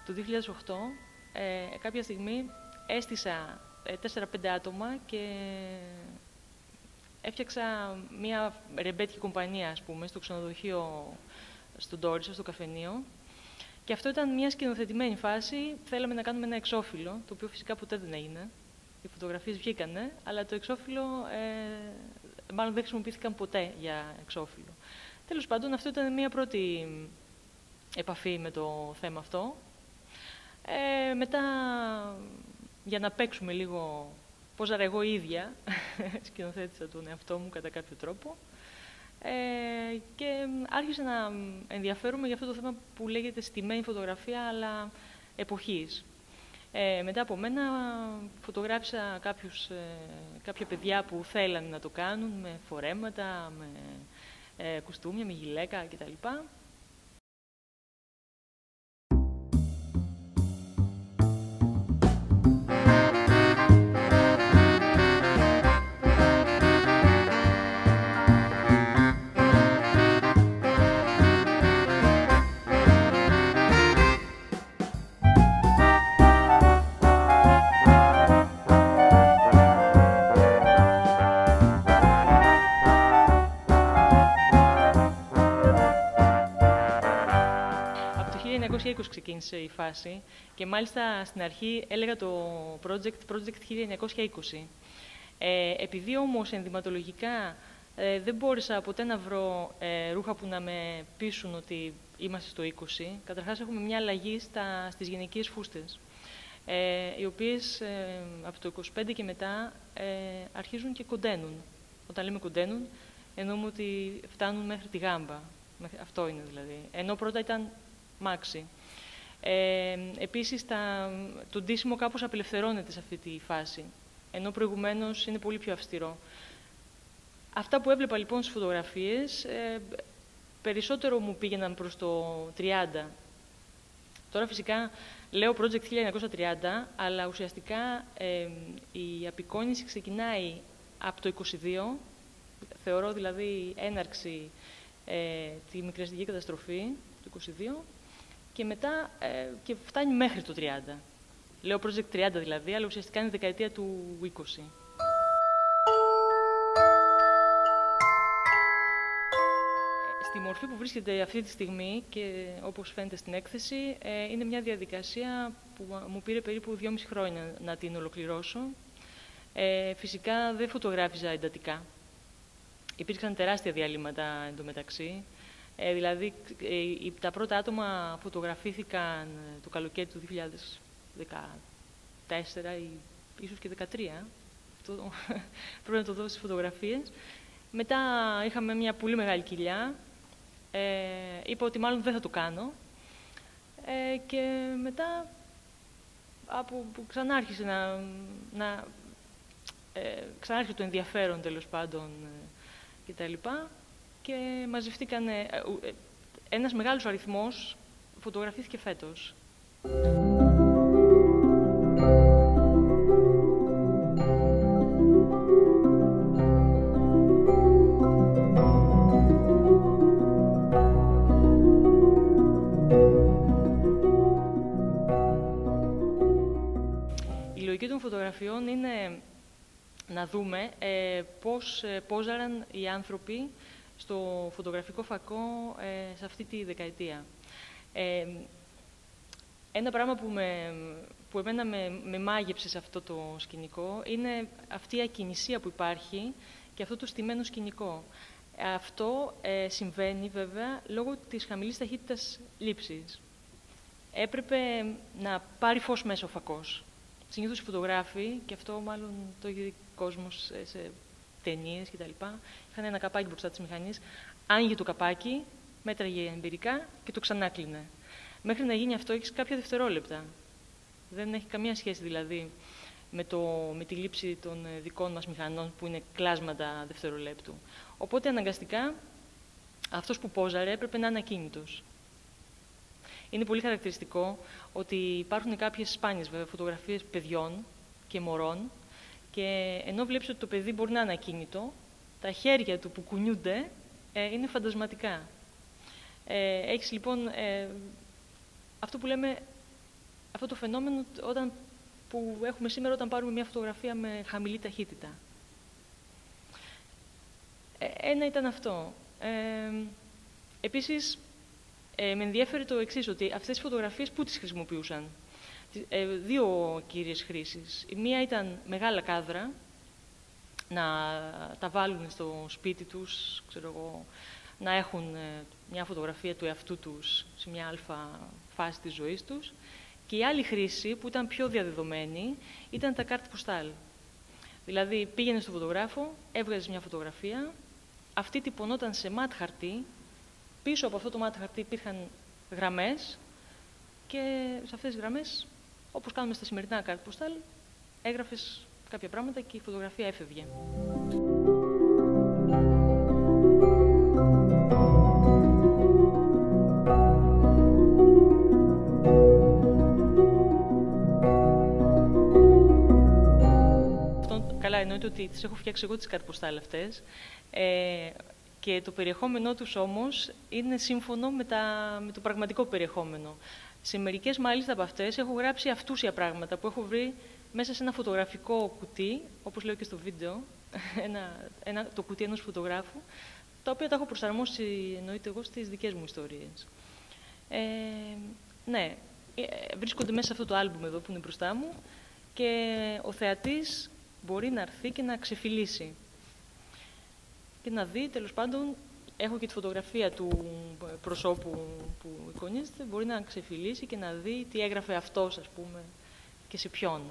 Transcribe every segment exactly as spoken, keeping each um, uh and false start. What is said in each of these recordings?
το δύο χιλιάδες οκτώ, ε, κάποια στιγμή έστησα ε, τέσσερα πέντε άτομα και έφτιαξα μια ρεμπέτικη κομπανία, ας πούμε, στο ξενοδοχείο στον Τόρισο, στο καφενείο. Και αυτό ήταν μια σκηνοθετημένη φάση. Θέλαμε να κάνουμε ένα εξώφυλλο, το οποίο φυσικά ποτέ δεν έγινε. Οι φωτογραφίες βγήκανε, αλλά το εξώφυλλο ε, μάλλον δεν χρησιμοποιήθηκαν ποτέ για εξώφυλλο. Τέλος πάντων, αυτό ήταν μια πρώτη επαφή με το θέμα αυτό. Ε, μετά, για να παίξουμε λίγο, πόζαρα εγώ ίδια, σκηνοθέτησα τον εαυτό μου κατά κάποιο τρόπο. Ε, και άρχισε να ενδιαφέρομαι για αυτό το θέμα που λέγεται στημένη φωτογραφία, αλλά εποχής. Ε, μετά από μένα φωτογράφησα κάποιους, ε, κάποια παιδιά που θέλανε να το κάνουν με φορέματα, με ε, κουστούμια, με γυλαίκα κτλ. χίλια εννιακόσια είκοσι ξεκίνησε η φάση και μάλιστα στην αρχή έλεγα το project, project χίλια εννιακόσια είκοσι. Ε, επειδή όμως ενδυματολογικά ε, δεν μπόρεσα ποτέ να βρω ε, ρούχα που να με πείσουν ότι είμαστε στο είκοσι, καταρχάς έχουμε μια αλλαγή στα, στις γυναικείες φούστες, ε, οι οποίες ε, από το είκοσι πέντε και μετά ε, αρχίζουν και κοντένουν. Όταν λέμε κοντένουν, εννοούμε ότι φτάνουν μέχρι τη γάμπα. Αυτό είναι δηλαδή. Ενώ πρώτα ήταν μάξι. Ε, επίσης, τα, το ντύσιμο κάπως απελευθερώνεται σε αυτή τη φάση, ενώ προηγουμένως είναι πολύ πιο αυστηρό. Αυτά που έβλεπα λοιπόν στις φωτογραφίες, ε, περισσότερο μου πήγαιναν προς το τριάντα. Τώρα φυσικά λέω project χίλια εννιακόσια τριάντα, αλλά ουσιαστικά ε, η απεικόνηση ξεκινάει από το είκοσι δύο, θεωρώ δηλαδή έναρξη ε, τη μικρασιατική καταστροφή του είκοσι δύο, και μετά ε, και φτάνει μέχρι το τριάντα. Λέω project τριάντα δηλαδή, αλλά ουσιαστικά είναι η δεκαετία του είκοσι. Στη μορφή που βρίσκεται αυτή τη στιγμή και όπως φαίνεται στην έκθεση, ε, είναι μια διαδικασία που μου πήρε περίπου δυόμιση χρόνια να την ολοκληρώσω. Ε, φυσικά δεν φωτογράφιζα εντατικά. Υπήρξαν τεράστια διαλύματα εντωμεταξύ. Ε, δηλαδή, ε, τα πρώτα άτομα φωτογραφήθηκαν το καλοκαίρι του δύο χιλιάδες δεκατέσσερα ή ίσως και δύο χιλιάδες δεκατρία. Αυτό πρέπει να το δω στις φωτογραφίες. Μετά είχαμε μια πολύ μεγάλη κοιλιά. Ε, είπα ότι μάλλον δεν θα το κάνω. Ε, και μετά από που ξανά άρχισε να... να ε, ξανά άρχισε το ενδιαφέρον, τέλος πάντων, ε, κτλ. Και μαζευτήκαν, ε, ε, ένας μεγάλος αριθμός φωτογραφήθηκε φέτος. Η λογική των φωτογραφιών είναι να δούμε ε, πώς ε, πόζαραν οι άνθρωποι στο φωτογραφικό φακό ε, σε αυτή τη δεκαετία. Ε, ένα πράγμα που, με, που εμένα με, με μάγεψε σε αυτό το σκηνικό είναι αυτή η ακινησία που υπάρχει και αυτό το στημένο σκηνικό. Αυτό ε, συμβαίνει βέβαια λόγω της χαμηλής ταχύτητας λήψης. Έπρεπε να πάρει φως μέσα ο φακός. Συνήθως οι φωτογράφοι, και αυτό μάλλον το έχει δει κόσμος σε, σε ταινίες κτλ., είχαν ένα καπάκι μπροστά της μηχανής, άνοιγε το καπάκι, μέτραγε εμπειρικά και το ξανά κλείνε. Μέχρι να γίνει αυτό έχεις κάποια δευτερόλεπτα. Δεν έχει καμία σχέση δηλαδή με, το, με τη λήψη των δικών μας μηχανών που είναι κλάσματα δευτερολέπτου. Οπότε αναγκαστικά αυτός που πόζαρε έπρεπε να είναι ακίνητος. Είναι πολύ χαρακτηριστικό ότι υπάρχουν κάποιες σπάνιες βέβαια, φωτογραφίες παιδιών και μωρών και ενώ βλέπεις ότι το παιδί μπορεί να είναι ακίνητο, τα χέρια του που κουνιούνται ε, είναι φαντασματικά. Ε, έχεις λοιπόν ε, αυτό που λέμε αυτό το φαινόμενο όταν, που έχουμε σήμερα όταν πάρουμε μια φωτογραφία με χαμηλή ταχύτητα. Ε, ένα ήταν αυτό. Ε, επίσης, ε, με ενδιαφέρει το εξής, ότι αυτές τις φωτογραφίες πού τις χρησιμοποιούσαν. Ε, δύο κύριες χρήσεις. Η μία ήταν μεγάλα κάδρα, να τα βάλουν στο σπίτι τους, ξέρω εγώ, να έχουν ε, μια φωτογραφία του εαυτού τους σε μια αλφα φάση της ζωής τους. Και η άλλη χρήση, που ήταν πιο διαδεδομένη, ήταν τα κάρτ ποστάλ. Δηλαδή, πήγαινε στο φωτογράφο, έβγαζες μια φωτογραφία, αυτή τυπωνόταν σε ματ χαρτί, πίσω από αυτό το ματ χαρτί υπήρχαν γραμμές και σε αυτές τις γραμμές, όπως κάνουμε στα σημερινά κάρτ ποστάλ, έγραφες κάποια πράγματα και η φωτογραφία έφευγε. Καλά, εννοείται ότι τις έχω φτιάξει εγώ τις κάρτ ποστάλ αυτές. Ε, και το περιεχόμενό τους όμως είναι σύμφωνο με, τα, με το πραγματικό περιεχόμενο. Σε μερικές μάλιστα από αυτές έχω γράψει αυτούσια πράγματα που έχω βρει μέσα σε ένα φωτογραφικό κουτί, όπως λέω και στο βίντεο, ένα, ένα, το κουτί ενός φωτογράφου, τα οποία τα έχω προσαρμόσει, εννοείται εγώ, στις δικές μου ιστορίες. Ε, ναι, βρίσκονται μέσα σε αυτό το άλμπουμ εδώ που είναι μπροστά μου και ο θεατής μπορεί να έρθει και να ξεφυλίσει. Και να δει, τέλος πάντων, έχω και τη φωτογραφία του προσώπου που εικονίζεται, μπορεί να ξεφυλίσει και να δει τι έγραφε αυτός, ας πούμε, και σε ποιον.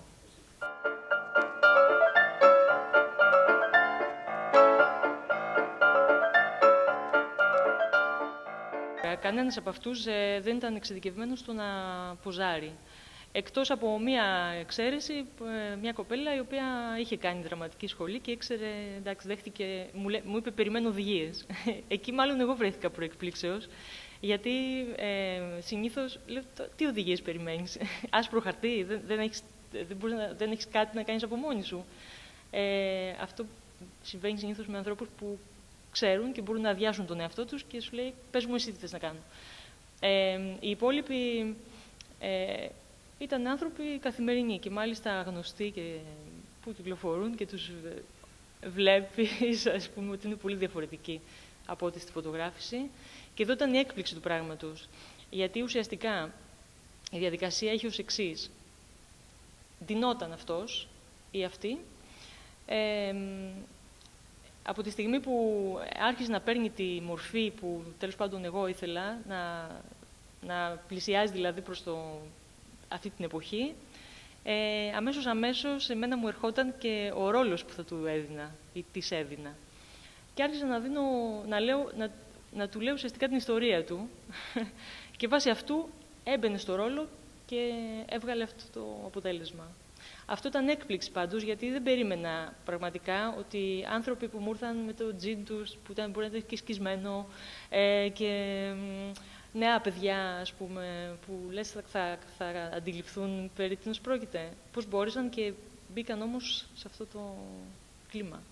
Κανένας από αυτούς ε, δεν ήταν εξειδικευμένος στο να ποζάρει. Εκτός από μία εξαίρεση, μια κοπέλα η οποία είχε κάνει δραματική σχολή και ήξερε, εντάξει, δέχτηκε, μου, λέ, μου είπε περιμένω οδηγίες. Εκεί μάλλον εγώ βρέθηκα προεκπλήξεως, γιατί ε, συνήθως λέω, τι οδηγίες περιμένεις, άσπρο χαρτί, δεν, δεν, έχεις, δεν, μπορείς να, δεν έχεις κάτι να κάνεις από μόνη σου. Ε, αυτό συμβαίνει συνήθως με ανθρώπους που ξέρουν και μπορούν να αδειάσουν τον εαυτό τους και σου λέει, πες μου εσύ τι θες να κάνω. Ε, οι υπόλοιποι ε, ήταν άνθρωποι καθημερινοί και μάλιστα γνωστοί και που κυκλοφορούν και τους βλέπεις, ας πούμε, ότι είναι πολύ διαφορετικοί από ό,τι στη φωτογράφηση. Και εδώ ήταν η έκπληξη του πράγματος. Γιατί ουσιαστικά η διαδικασία έχει ως εξής. Ντυνόταν αυτός ή αυτή. Ε, από τη στιγμή που άρχισε να παίρνει τη μορφή που τέλος πάντων εγώ ήθελα, να, να πλησιάζει δηλαδή προς το, αυτή την εποχή, ε, αμέσως αμέσως εμένα μου ερχόταν και ο ρόλος που θα του έδινα ή της έδινα. Και άρχισα να, δίνω, να, λέω, να, να του λέω ουσιαστικά την ιστορία του και βάσει αυτού έμπαινε στο ρόλο και έβγαλε αυτό το αποτέλεσμα. Αυτό ήταν έκπληξη πάντως, γιατί δεν περίμενα πραγματικά ότι άνθρωποι που μου ήρθαν με το τζιν τους, που ήταν, μπορεί να ήταν και σκισμένο, ε, και νέα παιδιά, ας πούμε, που λες θα, θα, θα αντιληφθούν περί τίνος πρόκειται. Πώς μπόρεσαν και μπήκαν όμως σε αυτό το κλίμα.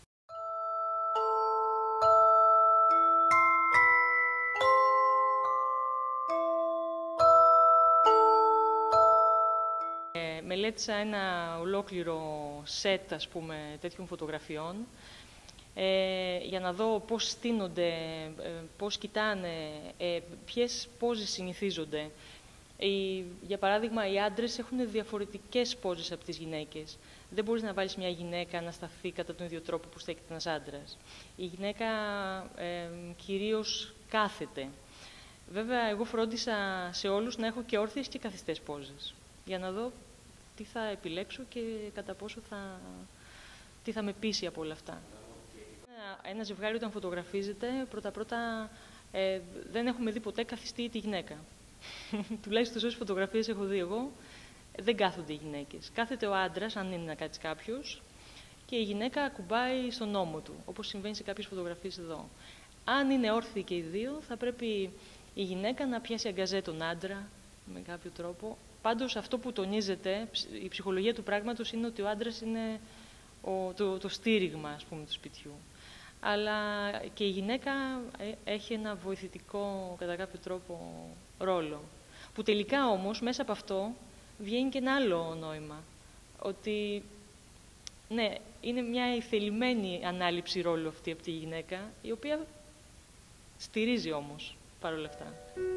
Μελέτησα ένα ολόκληρο σετ, ας πούμε, τέτοιων φωτογραφιών ε, για να δω πώς στείνονται, ε, πώς κοιτάνε, ε, ποιες πόζες συνηθίζονται. Ε, για παράδειγμα, οι άντρες έχουν διαφορετικές πόζες από τις γυναίκες. Δεν μπορείς να βάλεις μια γυναίκα να σταθεί κατά τον ίδιο τρόπο που στέκεται ένας άντρας. Η γυναίκα ε, κυρίως κάθεται. Βέβαια, εγώ φρόντισα σε όλους να έχω και όρθιες και καθιστές πόζες, για να δω τι θα επιλέξω και κατά πόσο θα, τι θα με πείσει από όλα αυτά. Ένα, ένα ζευγάρι όταν φωτογραφίζεται, πρώτα-πρώτα ε, δεν έχουμε δει ποτέ καθιστή τη γυναίκα. Τουλάχιστον όσες φωτογραφίες έχω δει εγώ, δεν κάθονται οι γυναίκες. Κάθεται ο άντρας, αν είναι να κάτσει κάποιος, και η γυναίκα ακουμπάει στον ώμο του, όπως συμβαίνει σε κάποιες φωτογραφίες εδώ. Αν είναι όρθιοι και οι δύο, θα πρέπει η γυναίκα να πιάσει αγκαζέ τον άντρα με κάποιο τρόπο. Πάντως, αυτό που τονίζεται, η ψυχολογία του πράγματος, είναι ότι ο άντρας είναι ο, το, το στήριγμα, ας πούμε, του σπιτιού. Αλλά και η γυναίκα έχει ένα βοηθητικό, κατά κάποιο τρόπο, ρόλο. Που τελικά όμως, μέσα από αυτό, βγαίνει και ένα άλλο νόημα. Ότι, ναι, είναι μια ηθελημένη ανάληψη ρόλου αυτή από τη γυναίκα, η οποία στηρίζει όμως, παρόλα αυτά.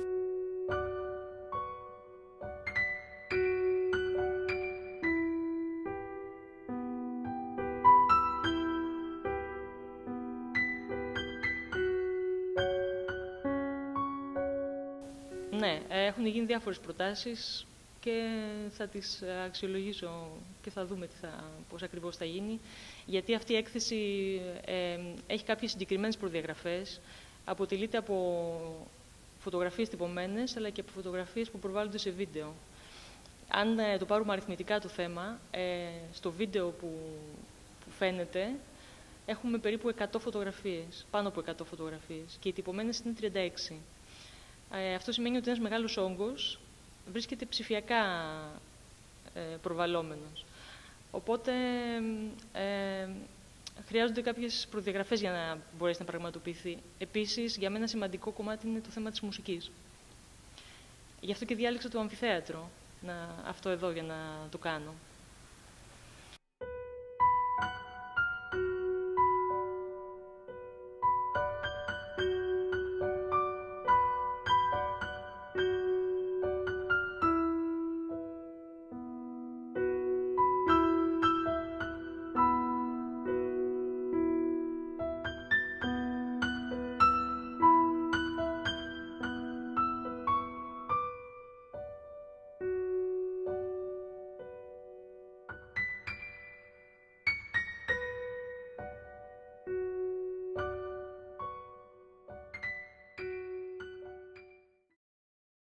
Ναι, έχουν γίνει διάφορες προτάσεις και θα τις αξιολογήσω και θα δούμε τι θα, πώς ακριβώς θα γίνει. Γιατί αυτή η έκθεση ε, έχει κάποιες συγκεκριμένες προδιαγραφές. Αποτελείται από φωτογραφίες τυπωμένες, αλλά και από φωτογραφίες που προβάλλονται σε βίντεο. Αν ε, το πάρουμε αριθμητικά το θέμα, ε, στο βίντεο που, που φαίνεται, έχουμε περίπου εκατό φωτογραφίες, πάνω από εκατό φωτογραφίες, και οι τυπωμένες είναι τριάντα έξι. Ε, αυτό σημαίνει ότι ένας μεγάλος όγκος βρίσκεται ψηφιακά ε, προβαλλόμενος. Οπότε ε, χρειάζονται κάποιες προδιαγραφές για να μπορέσει να πραγματοποιηθεί. Επίσης, για μένα σημαντικό κομμάτι είναι το θέμα της μουσικής. Γι' αυτό και διάλεξα το αμφιθέατρο, να, αυτό εδώ, για να το κάνω.